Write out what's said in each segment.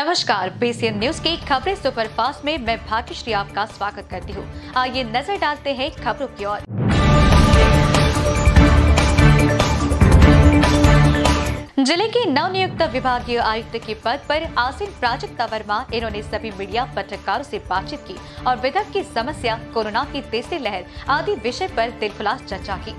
नमस्कार, BCN news की खबरें सुपरफास्ट में मैं भाग्यश्री आपका स्वागत करती हूँ। आइए नजर डालते हैं खबरों की ओर। जिले के नवनियुक्त विभागीय आयुक्त के पद पर आसीन प्राजक्ता वर्मा इन्होंने सभी मीडिया पत्रकारों से बातचीत की और विदर्भ की समस्या, कोरोना की तीसरी लहर आदि विषय पर दिलखुलास चर्चा की।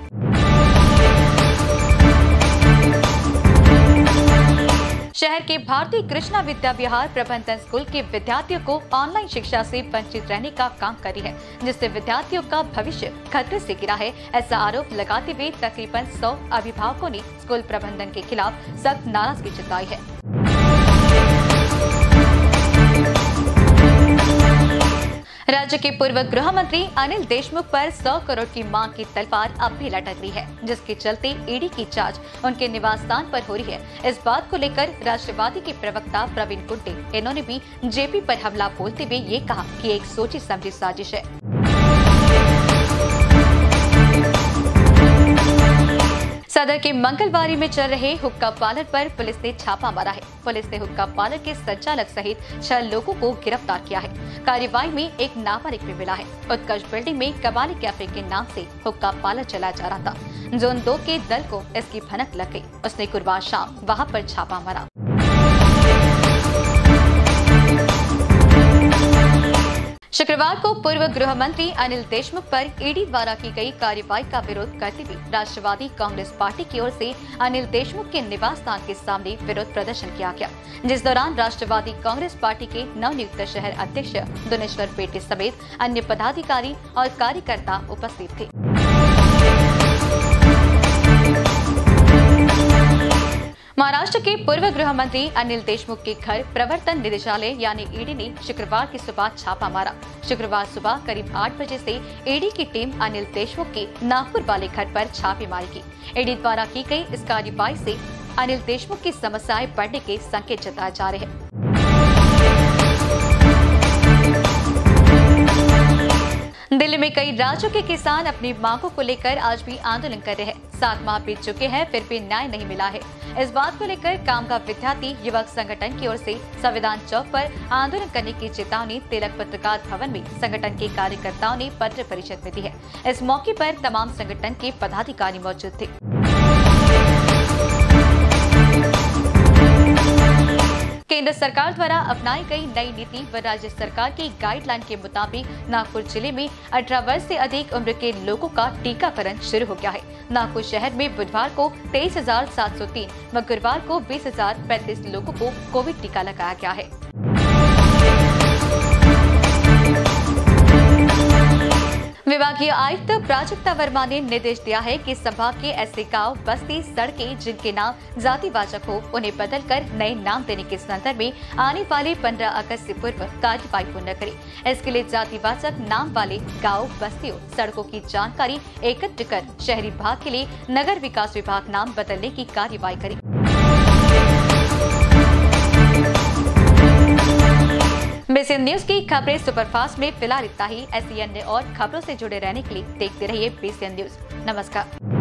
शहर के भारतीय कृष्णा विद्या विहार प्रबंधन स्कूल के विद्यार्थियों को ऑनलाइन शिक्षा से वंचित रहने का काम कर रही है, जिससे विद्यार्थियों का भविष्य खतरे से घिरा है। ऐसा आरोप लगाते हुए तकरीबन 100 अभिभावकों ने स्कूल प्रबंधन के खिलाफ सख्त नाराजगी जताई है। राज्य के पूर्व गृह मंत्री अनिल देशमुख पर 100 करोड़ की मांग की तलवार अब भी लटक रही है, जिसके चलते ईडी की जांच उनके निवास स्थान पर हो रही है। इस बात को लेकर राष्ट्रवादी के प्रवक्ता प्रवीण कुंटे इन्होंने भी जेपी पर हमला बोलते हुए ये कहा कि एक सोची समझी साजिश है। सदर के मंगलवारी में चल रहे हुक्का पार्लर पर पुलिस ने छापा मारा है। पुलिस ने हुक्का पार्लर के संचालक सहित 6 लोगों को गिरफ्तार किया है। कार्रवाई में एक नाबालिग भी मिला है। उत्कर्ष बिल्डिंग में कबाली कैफे के नाम से हुक्का पार्लर चलाया जा रहा था। जोन 2 के दल को इसकी भनक लग गई। उसने गुरुवार शाम वहां पर छापा मारा। शुक्रवार को पूर्व गृह मंत्री अनिल देशमुख पर ईडी द्वारा की गई कार्रवाई का विरोध करते हुए राष्ट्रवादी कांग्रेस पार्टी की ओर से अनिल देशमुख के निवास स्थान के सामने विरोध प्रदर्शन किया गया, जिस दौरान राष्ट्रवादी कांग्रेस पार्टी के नवनियुक्त शहर अध्यक्ष दुनेश्वर पेटे समेत अन्य पदाधिकारी और कार्यकर्ता उपस्थित थे। महाराष्ट्र के पूर्व गृह मंत्री अनिल देशमुख के घर प्रवर्तन निदेशालय यानी ईडी ने शुक्रवार की सुबह छापा मारा। शुक्रवार सुबह करीब 8 बजे से ईडी की टीम अनिल देशमुख के नागपुर वाले घर पर छापेमारी की। ईडी द्वारा की गई इस कार्रवाई से अनिल देशमुख की समस्याएं बढ़ने के संकेत जताए जा रहे हैं। दिल्ली में कई राज्यों के किसान अपनी मांगों को लेकर आज भी आंदोलन कर रहे हैं। 7 माह बीत चुके हैं, फिर भी न्याय नहीं मिला है। इस बात को लेकर कामगार विद्यार्थी युवक संगठन की ओर से संविधान चौक पर आंदोलन करने की चेतावनी तिलक पत्रकार भवन में संगठन के कार्यकर्ताओं ने पत्र परिषद में दी है। इस मौके पर तमाम संगठन के पदाधिकारी मौजूद थे। केंद्र सरकार द्वारा अपनाई गई नई नीति व राज्य सरकार की गाइडलाइन के मुताबिक नागपुर जिले में 18 वर्ष से अधिक उम्र के लोगों का टीकाकरण शुरू हो गया है। नागपुर शहर में बुधवार को 23,703 व गुरुवार को 20,035 लोगों को कोविड टीका लगाया गया है। विभागीय आयुक्त प्राजक्ता वर्मा ने निर्देश दिया है कि संभाग के ऐसे गांव, बस्ती, सड़कें जिनके नाम जातिवाचक हो, उन्हें बदलकर नए नाम देने के संदर्भ में आने वाले 15 अगस्त से पूर्व कार्रवाई पूर्ण करें। इसके लिए जातिवाचक नाम वाले गांव, बस्तियों, सड़कों की जानकारी एकत्र कर शहरी भाग के लिए नगर विकास विभाग नाम बदलने की कार्रवाई करें। बीसीएन न्यूज की खबरें सुपरफास्ट में फिलहाल इतना ही। ऐसी अन्य और खबरों से जुड़े रहने के लिए देखते रहिए बीसीएन न्यूज। नमस्कार।